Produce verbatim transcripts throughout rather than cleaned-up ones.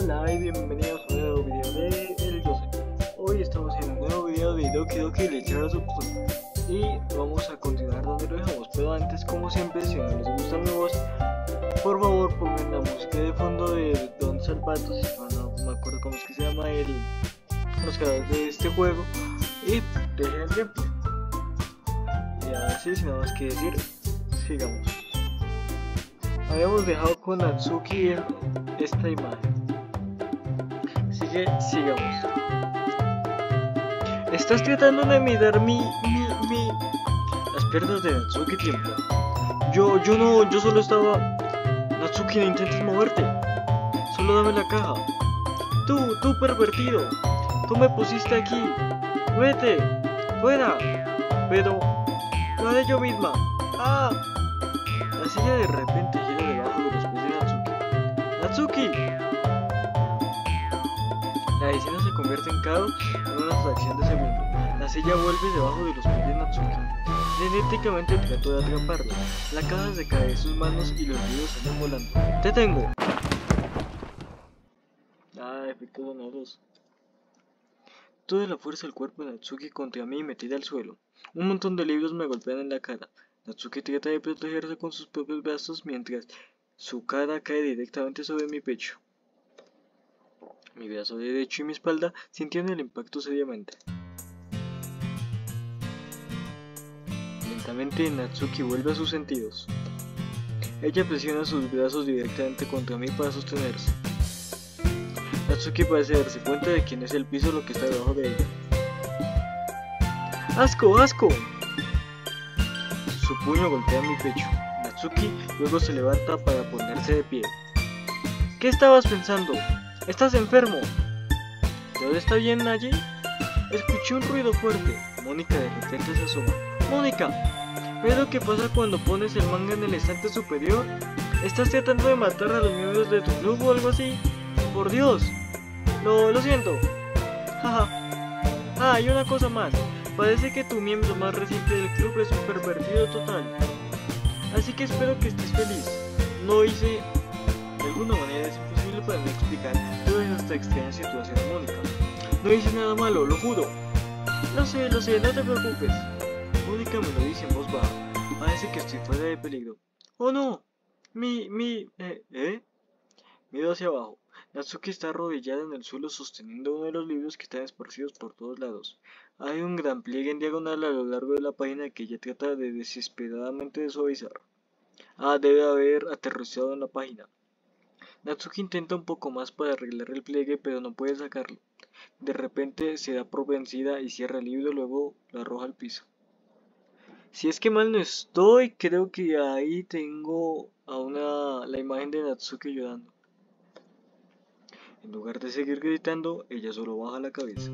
Hola y bienvenidos a un nuevo video de El Jose. Hoy estamos en un nuevo video de Doki Doki Literature Club y vamos a continuar donde lo dejamos. Pero antes, como siempre, si no les gusta mi voz, por favor pongan la música de fondo de Don Salvatos, no, no me acuerdo cómo es que se llama el, los creadores de este juego, y dejen el gameplay. Y así, sin nada más que decir, sigamos. Habíamos dejado con Natsuki esta imagen. Así que sigamos. Estás tratando de mirar mi, mi, mi... Las piernas de Natsuki tiemblan. Yo, yo no, yo solo estaba... Natsuki, no intentes moverte. Solo dame la caja. Tú, tú pervertido. Tú me pusiste aquí. Vete. Fuera. Pero... Lo haré yo misma. Ah. La silla de repente gira debajo de los pies de Natsuki. ¡Natsuki! La escena se convierte en caos en una fracción de segundo. La silla vuelve debajo de los pies de Natsuki. Frenéticamente trató de atraparla. La caja se cae de sus manos y los libros salen volando. ¡Te tengo! Ah, efectos sonoros. Toda la fuerza del cuerpo de Natsuki contra mí y me tira al suelo. Un montón de libros me golpean en la cara. Natsuki trata de protegerse con sus propios brazos mientras su cara cae directamente sobre mi pecho. Mi brazo derecho y mi espalda sintieron el impacto seriamente. Lentamente Natsuki vuelve a sus sentidos. Ella presiona sus brazos directamente contra mí para sostenerse. Natsuki parece darse cuenta de quién es el piso lo que está debajo de ella. ¡Asco, asco! Su puño golpea mi pecho. Natsuki luego se levanta para ponerse de pie. ¿Qué estabas pensando? ¡Estás enfermo! ¿Todo está bien allí? Escuché un ruido fuerte. Mónica de repente se asoma. ¡Mónica! ¿Ves lo que pasa cuando pones el manga en el estante superior? ¿Estás tratando de matar a los miembros de tu club o algo así? ¡Por Dios! Lo, lo siento. Jaja. Ah, y una cosa más. Parece que tu miembro más reciente del club es un pervertido total. Así que espero que estés feliz. No hice... De alguna manera es imposible para mí explicar toda esta extraña situación, Mónica. No hice nada malo, lo juro. Lo sé, lo sé, no te preocupes. Mónica me lo dice en voz baja. Parece que estoy fuera de peligro. ¡Oh no! Mi... mi... ¿Eh? ¿Eh? Miro hacia abajo. Natsuki está arrodillada en el suelo sosteniendo uno de los libros que están esparcidos por todos lados. Hay un gran pliegue en diagonal a lo largo de la página que ella trata de desesperadamente de suavizar. Ah, debe haber aterrizado en la página. Natsuki intenta un poco más para arreglar el pliegue, pero no puede sacarlo. De repente se da por vencida y cierra el libro, luego lo arroja al piso. Si es que mal no estoy, creo que ahí tengo a una la imagen de Natsuki llorando. En lugar de seguir gritando, ella solo baja la cabeza.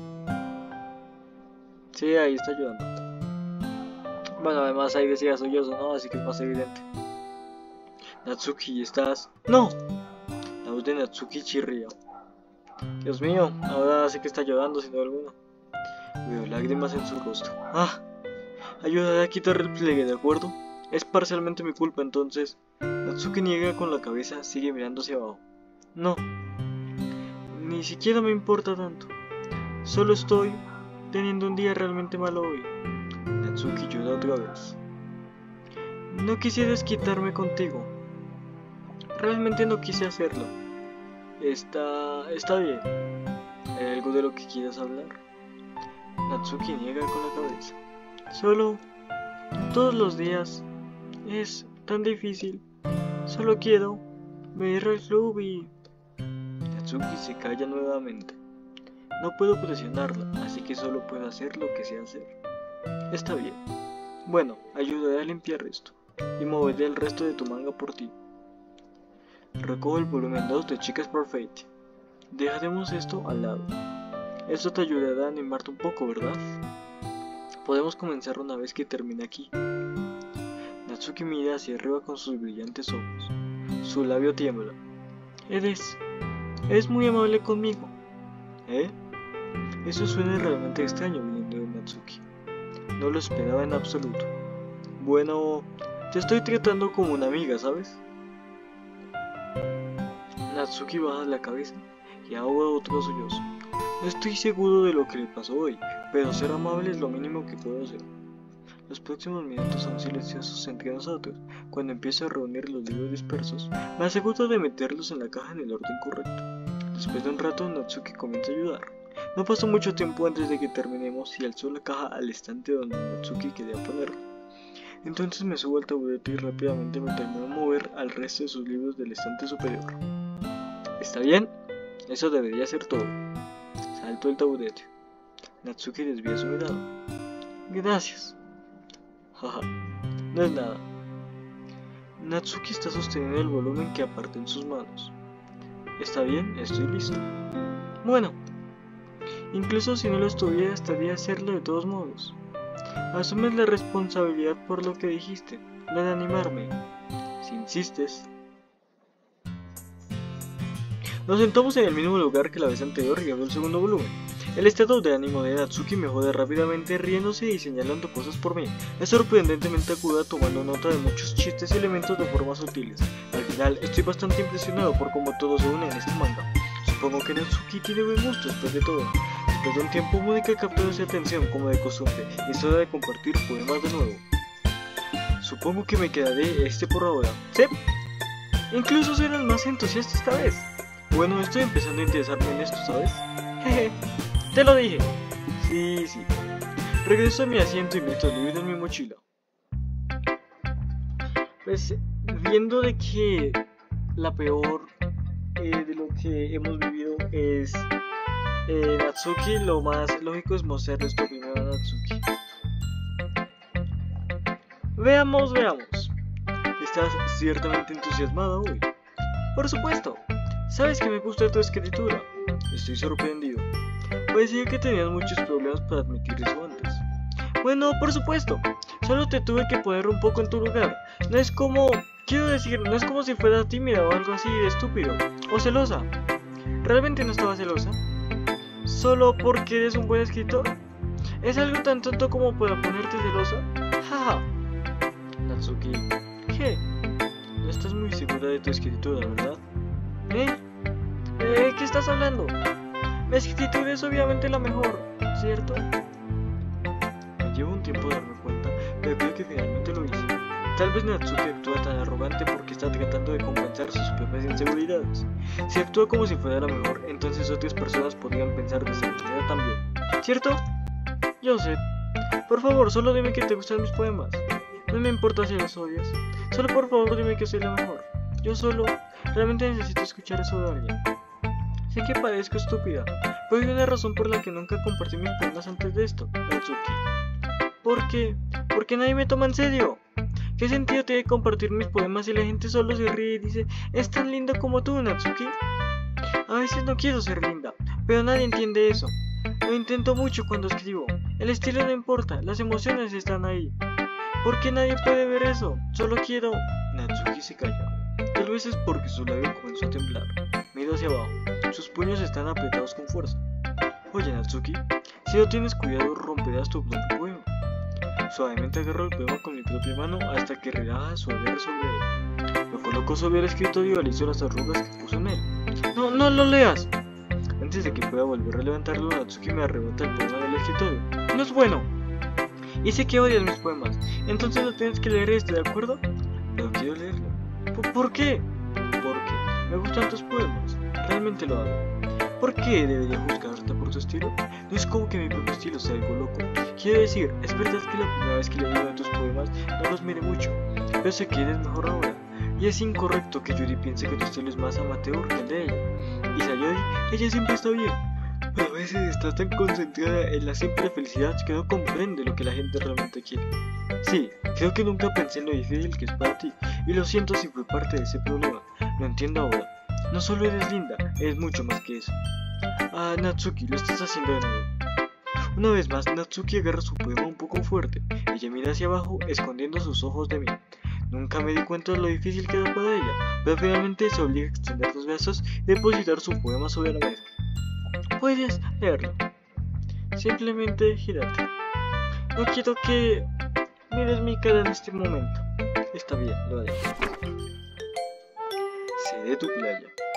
Sí, ahí está llorando. Bueno, además ahí decía sollozo, ¿no? Así que es más evidente. Natsuki, ¿estás...? ¡No! La voz de Natsuki chirría. Dios mío, ahora sí que está llorando sin duda alguna. Veo lágrimas en su rostro. ¡Ah! Ayudaré a quitar el pliegue, ¿de acuerdo? Es parcialmente mi culpa, entonces... Natsuki niega con la cabeza, sigue mirando hacia abajo. No. Ni siquiera me importa tanto. Solo estoy teniendo un día realmente malo hoy. Natsuki llora otra vez. No quisieras quitarme contigo. Realmente no quise hacerlo. Está... está bien. ¿Hay algo de lo que quieras hablar? Natsuki niega con la cabeza. Solo... todos los días... es tan difícil. Solo quiero... ver al club y... Natsuki se calla nuevamente. No puedo presionarla, así que solo puedo hacer lo que sé hacer. Está bien. Bueno, ayudaré a limpiar esto. Y moveré el resto de tu manga por ti. Recojo el volumen dos de Chicas Perfect. Dejaremos esto al lado. Esto te ayudará a animarte un poco, ¿verdad? Podemos comenzar una vez que termine aquí. Natsuki mira hacia arriba con sus brillantes ojos. Su labio tiembla. Eres... Eres muy amable conmigo. ¿Eh? Eso suena realmente extraño viniendo de Natsuki. No lo esperaba en absoluto. Bueno, te estoy tratando como una amiga, ¿sabes? Natsuki baja la cabeza y ahoga otro sollozo. No estoy seguro de lo que le pasó hoy, pero ser amable es lo mínimo que puedo hacer. Los próximos minutos son silenciosos entre nosotros. Cuando empiezo a reunir los libros dispersos, me aseguro de meterlos en la caja en el orden correcto. Después de un rato, Natsuki comienza a ayudar. No pasó mucho tiempo antes de que terminemos y alzó la caja al estante donde Natsuki quería ponerla. Entonces me subo al taburete y rápidamente me termino a mover al resto de sus libros del estante superior. ¿Está bien? Eso debería ser todo. Salto el taburete. Natsuki desvía su mirada. Gracias. Jaja, no es nada. Natsuki está sosteniendo el volumen que apartó en sus manos. Está bien, estoy listo. Bueno, incluso si no lo estuviera, estaría hacerlo de todos modos. Asumes la responsabilidad por lo que dijiste, la de animarme. Si insistes. Nos sentamos en el mismo lugar que la vez anterior y abro el segundo volumen. El estado de ánimo de Natsuki mejora rápidamente, riéndose y señalando cosas por mí. Es sorprendentemente aguda, tomando nota de muchos chistes y elementos de formas sutiles. Al final, estoy bastante impresionado por cómo todo se une en este manga. Supongo que Natsuki tiene buen gusto después de todo. Después de un tiempo, Mónica captó su atención como de costumbre, y es hora de compartir poemas de nuevo. Supongo que me quedaré este por ahora. ¿Sí? Incluso seré el más entusiasta esta vez. Bueno, estoy empezando a interesarme en esto, ¿sabes? Jeje, te lo dije. Sí, sí. Regreso a mi asiento y meto el libro en mi mochila. Pues, viendo de que la peor eh, de lo que hemos vivido es eh, Natsuki, lo más lógico es mostrarle esto primero a Natsuki. Veamos, veamos. Estás ciertamente entusiasmada hoy. Por supuesto. Sabes que me gusta tu escritura. Estoy sorprendido. Parecía que tenías muchos problemas para admitir eso antes. Bueno, por supuesto. Solo te tuve que poner un poco en tu lugar. No es como... Quiero decir, no es como si fueras tímida o algo así de estúpido. O celosa. ¿Realmente no estaba celosa? ¿Solo porque eres un buen escritor? ¿Es algo tan tonto como para ponerte celosa? Jaja. Natsuki. ¿Qué? No estás muy segura de tu escritura, ¿verdad? ¿Eh? ¿Eh? ¿Qué estás hablando? Mi escritura es obviamente la mejor, ¿cierto? Me llevo un tiempo de darme cuenta, pero creo que finalmente lo hice. Tal vez Natsuki actúa tan arrogante porque está tratando de compensar sus propias inseguridades. Si actúa como si fuera la mejor, entonces otras personas podrían pensar de esa manera también. ¿Cierto? Yo sé. Por favor, solo dime que te gustan mis poemas. No me importa si los odias. Solo por favor dime que soy la mejor. Yo solo... Realmente necesito escuchar eso de alguien. Sé que parezco estúpida, pero hay una razón por la que nunca compartí mis poemas antes de esto, Natsuki. ¿Por qué? Porque nadie me toma en serio. ¿Qué sentido tiene compartir mis poemas si la gente solo se ríe y dice es tan lindo como tú, Natsuki? A veces no quiero ser linda, pero nadie entiende eso. Lo intento mucho cuando escribo. El estilo no importa, las emociones están ahí. ¿Por qué nadie puede ver eso? Solo quiero... Natsuki se calla. Tal vez es porque su labio comenzó a temblar. Miro hacia abajo. Sus puños están apretados con fuerza. Oye, Natsuki, si no tienes cuidado romperás tu propio poema. Suavemente agarro el poema con mi propia mano hasta que relaja su agarre sobre él. Lo coloco sobre el escritorio y aliso las arrugas que puso en él. No, no lo leas. Antes de que pueda volver a levantarlo, Natsuki me arrebata el poema del escritorio. No es bueno. Y sé que odias mis poemas, entonces lo tienes que leer este, ¿de acuerdo? Pero quiero leerlo. ¿Por, ¿Por qué? Porque me gustan tus poemas. Realmente lo hago. ¿Por qué debería juzgarte por tu estilo? No es como que mi propio estilo sea algo loco. Quiero decir, es verdad que la primera vez que leí uno de tus poemas no los miré mucho, pero sé que eres mejor ahora. Y es incorrecto que Yuri piense que tu estilo es más amateur que el de ella. Y Sayori, ella siempre está bien. Pero a veces está tan concentrada en la simple felicidad que no comprende lo que la gente realmente quiere. Sí, creo que nunca pensé en lo difícil que es para ti, y lo siento si fue parte de ese problema. Lo entiendo ahora. No solo eres linda, eres mucho más que eso. Ah, Natsuki, lo estás haciendo de nuevo. Una vez más, Natsuki agarra su poema un poco fuerte. Ella mira hacia abajo, escondiendo sus ojos de mí. Nunca me di cuenta de lo difícil que era para ella, pero finalmente se obliga a extender los brazos y depositar su poema sobre la mesa. Puedes leerlo. Simplemente gírate. No quiero que mires mi cara en este momento. Está bien, lo haré. Seré tu playa.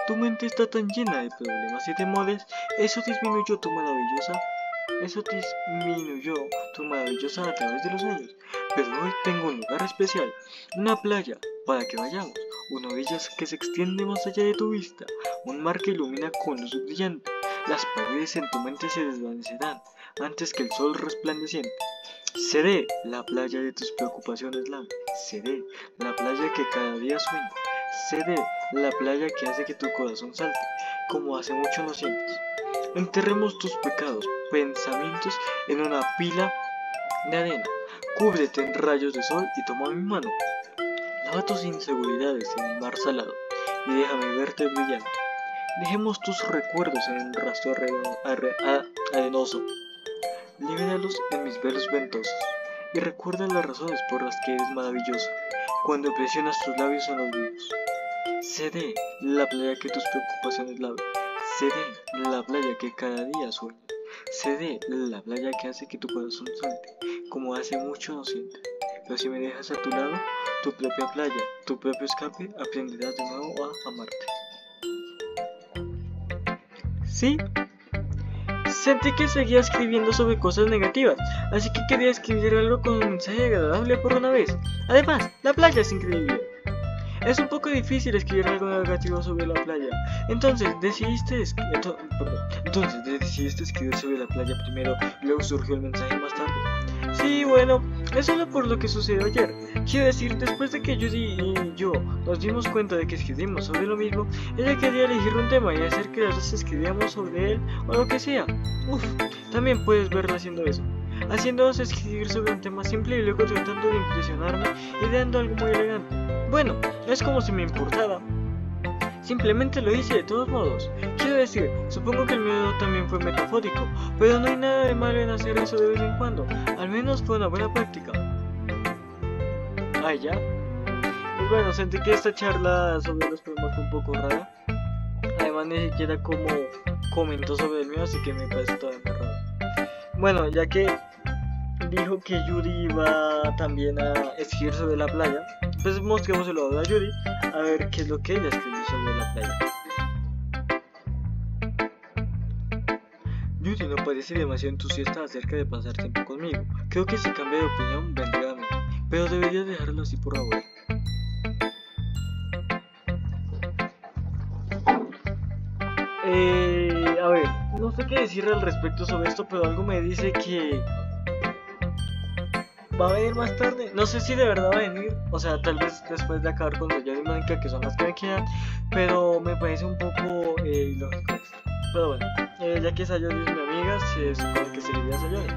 Tu mente está tan llena de problemas y temores. Eso disminuyó tu maravillosa... Eso disminuyó tu maravillosa a través de los años. Pero hoy tengo un lugar especial. Una playa para que vayamos. Una orilla que se extiende más allá de tu vista. Un mar que ilumina con luz brillante. Las paredes en tu mente se desvanecerán antes que el sol resplandeciente. Seré la playa de tus preocupaciones, Lame. Seré la playa que cada día sueña. Seré la playa que hace que tu corazón salte, como hace mucho no sientes. Enterremos tus pecados, pensamientos en una pila de arena. Cúbrete en rayos de sol y toma mi mano. Lava tus inseguridades en el mar salado y déjame verte brillante. Dejemos tus recuerdos en un rastro arenoso. Libéralos en mis velos ventosos y recuerda las razones por las que eres maravilloso cuando presionas tus labios en los míos. Seré la playa que tus preocupaciones laven. Seré la playa que cada día sueña. Seré la playa que hace que tu corazón salte, como hace mucho no siente. Pero si me dejas a tu lado, tu propia playa, tu propio escape, aprenderás de nuevo a amarte. ¿Sí? Sentí que seguía escribiendo sobre cosas negativas, así que quería escribir algo con un mensaje agradable por una vez. Además, la playa es increíble. Es un poco difícil escribir algo negativo sobre la playa. Entonces decidiste, ento Entonces decidiste escribir sobre la playa primero y luego surgió el mensaje más tarde. Sí, bueno, es solo por lo que sucedió ayer. Quiero decir, después de que Judy y yo nos dimos cuenta de que escribimos sobre lo mismo, ella quería elegir un tema y hacer que las dos escribíamos sobre él o lo que sea. Uf, también puedes verla haciendo eso. Haciéndonos escribir sobre un tema simple y luego tratando de impresionarme y dando algo muy elegante. Bueno, es como si me importara. Simplemente lo hice de todos modos. Quiero decir, supongo que el miedo también fue metafórico, pero no hay nada de malo en hacer eso de vez en cuando. Al menos fue una buena práctica. Ah, ya. Pues bueno, sentí que esta charla sobre los problemas fue un poco rara. Además, ni siquiera como comentó sobre el mío, así que me parece todavía más raro. Bueno, ya que dijo que Yuri iba también a escribir sobre la playa, pues mostrémoselo ahora a Yuri, a ver qué es lo que ella escribió sobre la playa. Yuri no parece demasiado entusiasta acerca de pasar tiempo conmigo. Creo que si cambia de opinión vendrá a mí, pero deberías dejarlo así por ahora. Eh, a ver, no sé qué decir al respecto sobre esto, pero algo me dice que va a venir más tarde. No sé si de verdad va a venir, o sea, tal vez después de acabar con Sayori y Mónica, que son las que me quedan, pero me parece un poco eh, ilógico esto. Pero bueno, eh, ya que Sayori es mi amiga, se supone que seguiría a Sayori.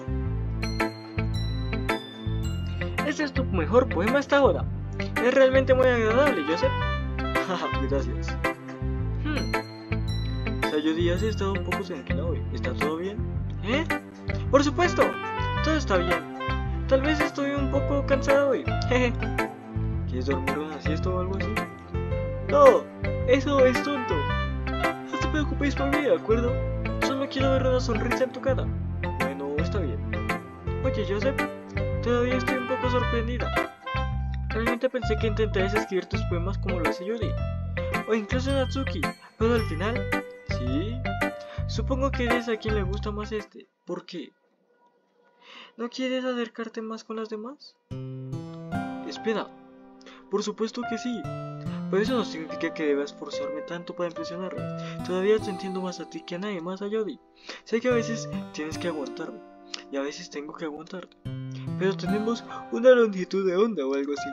Este es tu mejor poema hasta ahora. Es realmente muy agradable, Joseph. Haha, gracias. Hmm. Sayori has estado un poco tranquila hoy. ¿Está todo bien? ¿Eh? Por supuesto, todo está bien. Tal vez estoy un poco cansado hoy. Jeje. ¿Quieres dormir una siesta o algo así? No, eso es tonto. No te preocupes por mí, ¿de acuerdo? Solo quiero ver una sonrisa en tu cara. Bueno, está bien. Oye, Joseph, todavía estoy un poco sorprendida. Realmente pensé que intentarías escribir tus poemas como lo hace Yuri, o incluso Natsuki, pero al final, sí. Supongo que eres a quien le gusta más este. ¿Por qué? ¿No quieres acercarte más con las demás? Espera, por supuesto que sí, pero eso no significa que deba esforzarme tanto para impresionarme. Todavía te entiendo más a ti que a nadie más a Yodi. Sé que a veces tienes que aguantarme, y a veces tengo que aguantarte, pero tenemos una longitud de onda o algo así.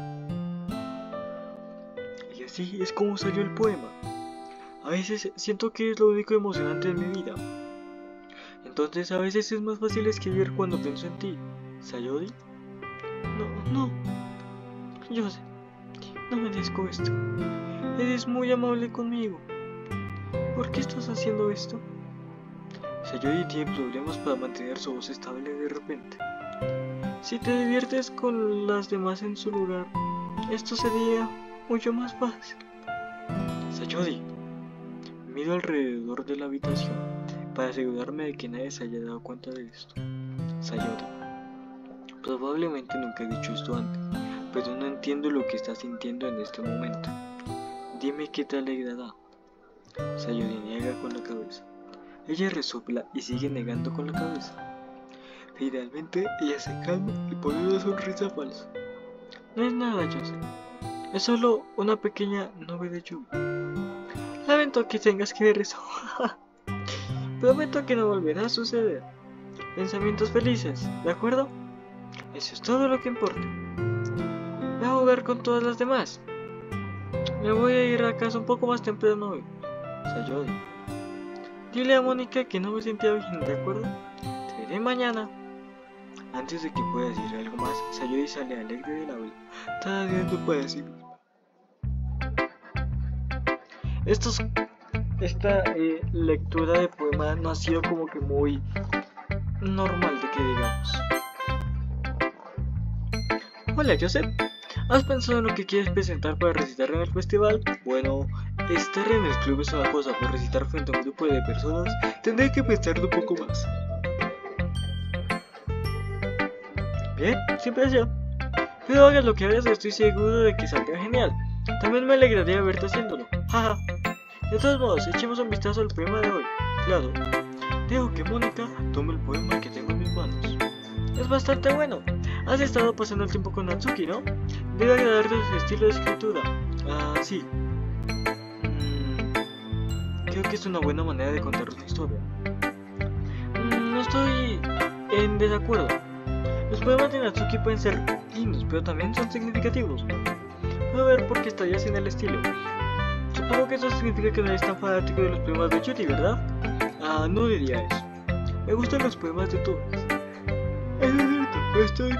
Y así es como salió el poema. A veces siento que es lo único emocionante en mi vida. Entonces a veces es más fácil escribir cuando pienso en ti. ¿Sayori? No, no. Yo sé. No merezco esto. Eres muy amable conmigo. ¿Por qué estás haciendo esto? Sayori tiene problemas para mantener su voz estable de repente. Si te diviertes con las demás en su lugar, esto sería mucho más fácil. Sayori. Miro alrededor de la habitación para asegurarme de que nadie se haya dado cuenta de esto. Sayori. Probablemente nunca he dicho esto antes, pero no entiendo lo que estás sintiendo en este momento. Dime qué te alegrará. Sayuri niega con la cabeza. Ella resopla y sigue negando con la cabeza. Finalmente, ella se calma y pone una sonrisa falsa. No es nada, Joseph. Es solo una pequeña nube de lluvia. Lamento que tengas que ver eso. Prometo que no volverá a suceder. Pensamientos felices, ¿de acuerdo? Eso es todo lo que importa. Voy a jugar con todas las demás. Me voy a ir a casa un poco más temprano hoy. Sayori. Dile a Mónica que no me sentía bien, ¿de acuerdo? Te veré mañana. Antes de que pueda decir algo más, Sayori sale alegre del aula, tarareando para sí misma. Estos, esta eh, lectura de poema no ha sido como que muy normal, de que digamos. Hola, Joseph. ¿Has pensado en lo que quieres presentar para recitar en el festival? Bueno, estar en el club es una cosa, pero recitar frente a un grupo de personas tendré que pensarlo un poco más. Bien, sin presión. Pero hagas lo que hagas, estoy seguro de que saldrá genial. También me alegraría verte haciéndolo. Jaja. De todos modos, echemos un vistazo al poema de hoy. Claro. Dejo que Mónica tome el poema que tengo en mis manos. Es bastante bueno. Has estado pasando el tiempo con Natsuki, ¿no? Debe agradarte su estilo de escritura. Ah, sí. Mm, creo que es una buena manera de contar una historia. Mm, no estoy en desacuerdo. Los poemas de Natsuki pueden ser lindos, pero también son significativos. Puedo ver por qué estarías en el estilo. Supongo que eso significa que no eres tan fanático de los poemas de Judy, ¿verdad? Ah, no diría eso. Me gustan los poemas de todos. Eso es cierto, estoy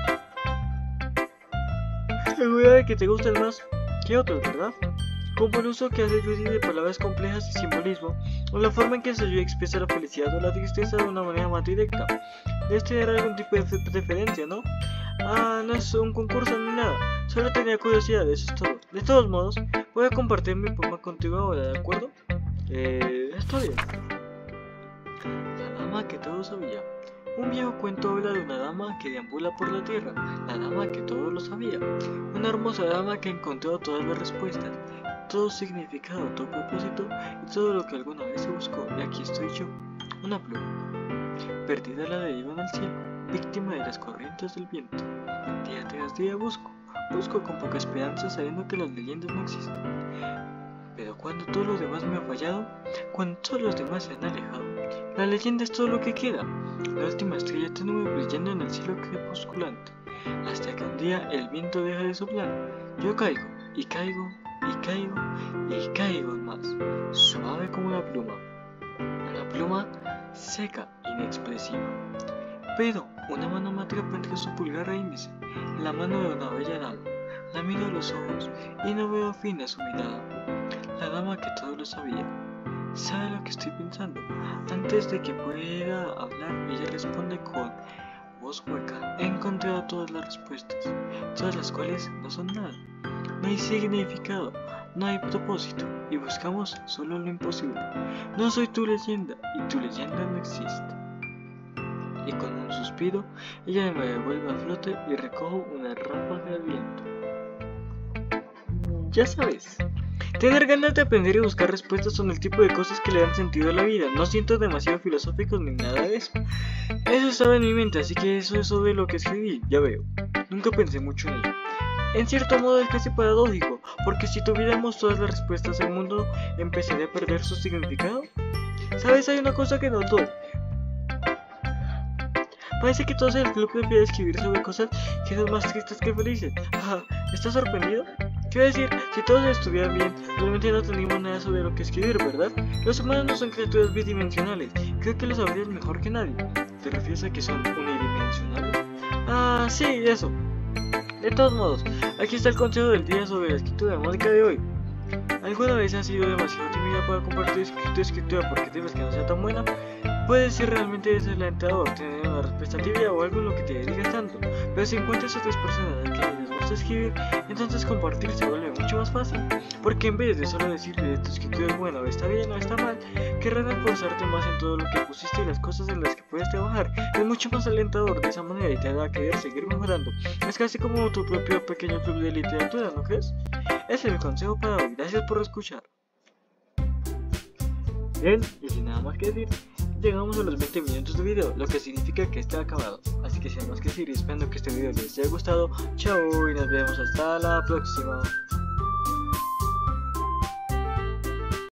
segura de que te gustan más que otros, ¿verdad? Como el uso que hace Judy de palabras complejas y simbolismo, o la forma en que se expresa la felicidad o la tristeza de una manera más directa. Debes tener algún tipo de preferencia, ¿no? Ah, no es un concurso ni nada, solo tenía curiosidad, eso es todo. De todos modos, voy a compartir mi poema contigo ahora, ¿de acuerdo? Eh, está bien. La dama que todo sabía. Un viejo cuento habla de una dama que deambula por la tierra, la dama que todo lo sabía. Una hermosa dama que encontró todas las respuestas, todo significado, todo propósito y todo lo que alguna vez se buscó. Y aquí estoy yo, una pluma. Perdida la deriva en el cielo, víctima de las corrientes del viento. Día tras día busco, busco con poca esperanza sabiendo que las leyendas no existen. Pero cuando todo lo demás me ha fallado, cuando todos los demás se han alejado, la leyenda es todo lo que queda, la última estrella tenue brillando en el cielo crepusculante, hasta que un día el viento deja de soplar. Yo caigo, y caigo, y caigo, y caigo más, suave como una pluma, una pluma seca, inexpresiva. Pero una mano me atrapa entre su pulgar e índice, la mano de una bella dama. La miro a los ojos y no veo fin a su mirada. La dama que todo lo sabía, sabe lo que estoy pensando. Antes de que pueda hablar, ella responde con voz hueca. He encontrado todas las respuestas, todas las cuales no son nada. No hay significado, no hay propósito, y buscamos solo lo imposible. No soy tu leyenda, y tu leyenda no existe. Y con un suspiro, ella me devuelve a flote y recojo una ráfaga de viento. Ya sabes, tener ganas de aprender y buscar respuestas son el tipo de cosas que le dan sentido a la vida. No siento demasiado filosófico ni nada de eso. Eso estaba en mi mente, así que eso es sobre lo que escribí, ya veo. Nunca pensé mucho en ello. En cierto modo es casi paradójico, porque si tuviéramos todas las respuestas del mundo, ¿empezaría a perder su significado? ¿Sabes? Hay una cosa que noto. Parece que todos en el club prefieren escribir sobre cosas que son más tristes que felices. Ajá, ¿estás sorprendido? Quiero decir, si todos estuvieran bien, realmente no tenemos nada sobre lo que escribir, ¿verdad? Los humanos no son criaturas bidimensionales, creo que lo sabrías mejor que nadie. ¿Te refieres a que son unidimensionales? Ah, sí, eso. De todos modos, aquí está el consejo del día sobre la escritura armónica de hoy. ¿Alguna vez has sido demasiado tímida para compartir tu escritura porque temes que no sea tan buena? Puede ser realmente desalentador tener una respuesta tibia o algo en lo que te dedicas tanto, pero si encuentras otras personas a las que les gusta escribir, entonces compartir se vuelve mucho más fácil, porque en vez de solo decirle tu escritura es buena o está bien o está mal, querrán esforzarte más en todo lo que pusiste y las cosas en las que puedes trabajar. Es mucho más alentador de esa manera y te hará querer seguir mejorando. Es casi como tu propio pequeño club de literatura, ¿no crees? Ese es el consejo para hoy. Gracias por escuchar. Bien, y sin nada más que decir, llegamos a los veinte minutos de video, lo que significa que está acabado. Así que sin más que decir, esperando que este video les haya gustado. Chao y nos vemos hasta la próxima.